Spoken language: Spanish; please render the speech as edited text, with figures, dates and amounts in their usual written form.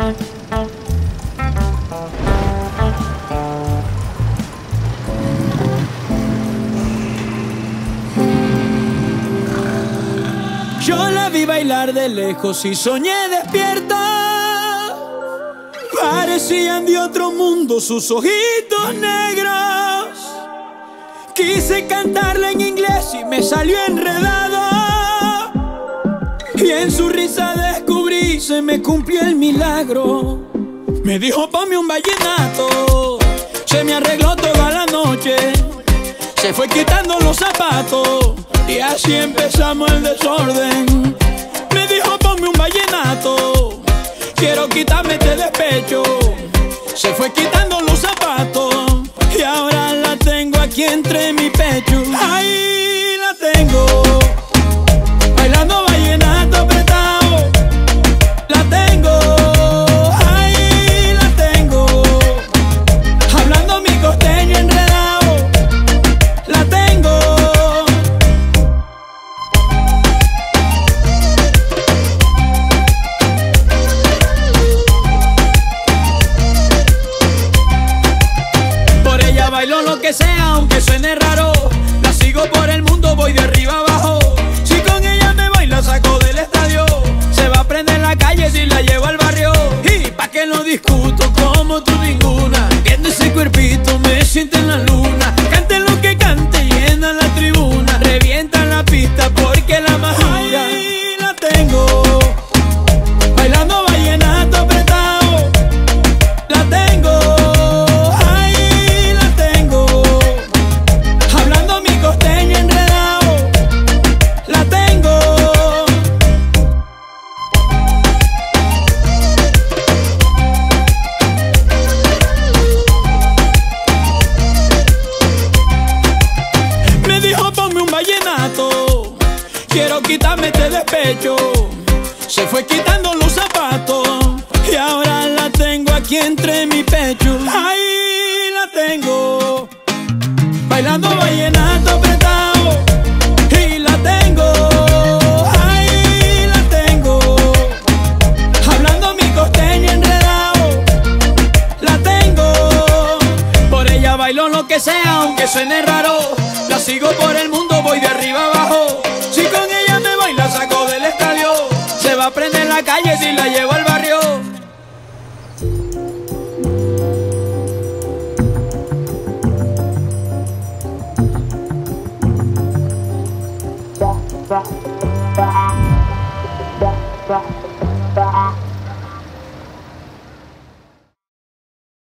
Yo la vi bailar de lejos y soñé despierta. Parecían de otro mundo sus ojitos negros. Quise cantarla en inglés y me salió enredado. Y en su risa descubrí, se me cumplió el milagro. Me dijo ponme un vallenato. Se me arregló toda la noche. Se fue quitando los zapatos y así empezamos el desorden. Me dijo ponme un vallenato. Quiero quitarme este despecho. Se fue quitando los zapatos y ahora la tengo aquí entre mi pecho. Ahí la tengo, bailando vallenato apretado. La tengo, ahí la tengo, hablando mi costeño enredado. La tengo. Por ella bailo lo que sea, aunque suene raro. La sigo por el mundo, voy de arriba abajo. Si con ella me voy, la saco del estadio. Se va a prender la calle si la llevo al barrio. Y pa' que no discuto como tú ninguna. Viendo ese cuerpito me siento en la luna. Cante lo que cante, llena la tribuna. Revienta la pista porque la más dura. Ahí la tengo, bailando vallenato apretado. La tengo, ahí la tengo, hablando mi costeño enredado. La tengo. Me dijo ponme un vallenato. Quiero quitarme este despecho. Se fue quitando los zapatos y ahora la tengo aquí entre mi pecho. Ahí la tengo, bailando vallenato apretado. Y la tengo, ahí la tengo, hablando mi costeño enredado. La tengo. Por ella bailo lo que sea, aunque suene raro. La sigo por el mundo, voy de arriba abajo. Si con ella me voy, la saco del estadio. Se va a prender la calle si la llevo al barrio. Bye.